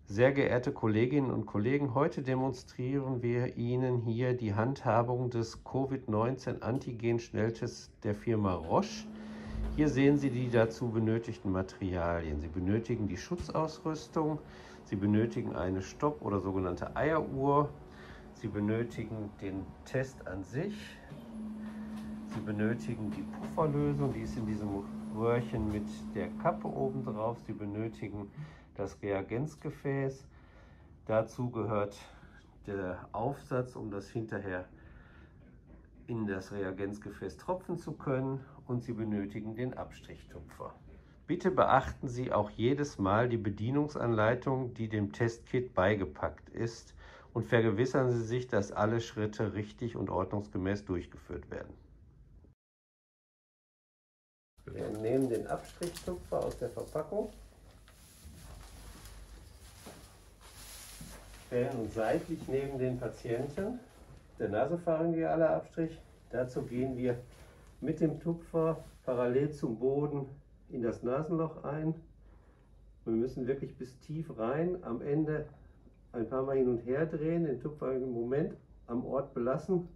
Sehr geehrte Kolleginnen und Kollegen, heute demonstrieren wir Ihnen hier die Handhabung des Covid-19-Antigen-Schnelltests der Firma Roche. Hier sehen Sie die dazu benötigten Materialien. Sie benötigen die Schutzausrüstung, Sie benötigen eine Stopp- oder sogenannte Eieruhr, Sie benötigen den Test an sich, Sie benötigen die Pufferlösung, die ist in diesem Röhrchen mit der Kappe oben drauf. Sie benötigen das Reagenzgefäß. Dazu gehört der Aufsatz, um das hinterher in das Reagenzgefäß tropfen zu können, und Sie benötigen den Abstrichtupfer. Bitte beachten Sie auch jedes Mal die Bedienungsanleitung, die dem Testkit beigepackt ist, und vergewissern Sie sich, dass alle Schritte richtig und ordnungsgemäß durchgeführt werden. Wir nehmen den Abstrichtupfer aus der Verpackung, stellen uns seitlich neben den Patienten, der nasopharyngeale Abstrich. Dazu gehen wir mit dem Tupfer parallel zum Boden in das Nasenloch ein. Wir müssen wirklich bis tief rein, am Ende ein paar Mal hin und her drehen, den Tupfer einen Moment am Ort belassen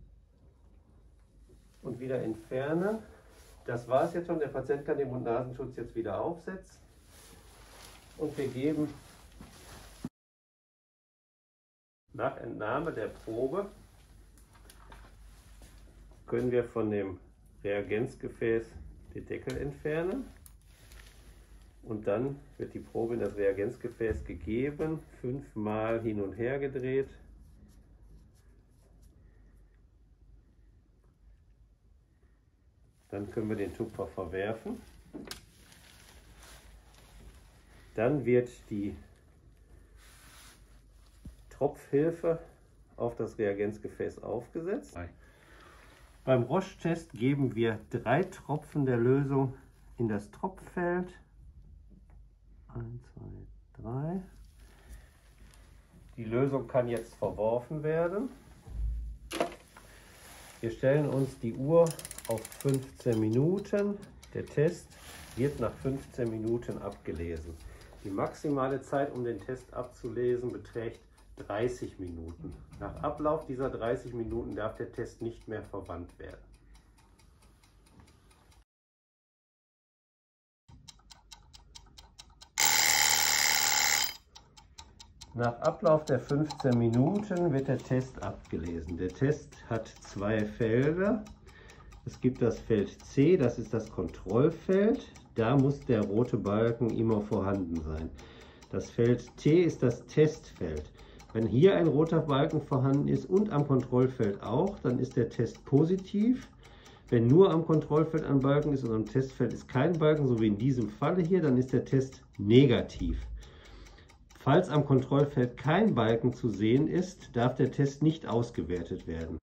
und wieder entfernen. Das war es jetzt schon, der Patient kann den Mund-Nasenschutz jetzt wieder aufsetzen, und wir geben nach Entnahme der Probe, können wir von dem Reagenzgefäß den Deckel entfernen, und dann wird die Probe in das Reagenzgefäß gegeben, 5-mal hin und her gedreht. Dann können wir den Tupfer verwerfen. Dann wird die Tropfhilfe auf das Reagenzgefäß aufgesetzt. Beim Roche-Test geben wir 3 Tropfen der Lösung in das Tropffeld. 1, 2, 3. Die Lösung kann jetzt verworfen werden. Wir stellen uns die Uhr auf 15 Minuten. Der Test wird nach 15 Minuten abgelesen. Die maximale Zeit, um den Test abzulesen, beträgt 30 Minuten. Nach Ablauf dieser 30 Minuten darf der Test nicht mehr verwandt werden. Nach Ablauf der 15 Minuten wird der Test abgelesen. Der Test hat 2 Felder. Es gibt das Feld C, das ist das Kontrollfeld. Da muss der rote Balken immer vorhanden sein. Das Feld T ist das Testfeld. Wenn hier ein roter Balken vorhanden ist und am Kontrollfeld auch, dann ist der Test positiv. Wenn nur am Kontrollfeld ein Balken ist und am Testfeld ist kein Balken, so wie in diesem Falle hier, dann ist der Test negativ. Falls am Kontrollfeld kein Balken zu sehen ist, darf der Test nicht ausgewertet werden.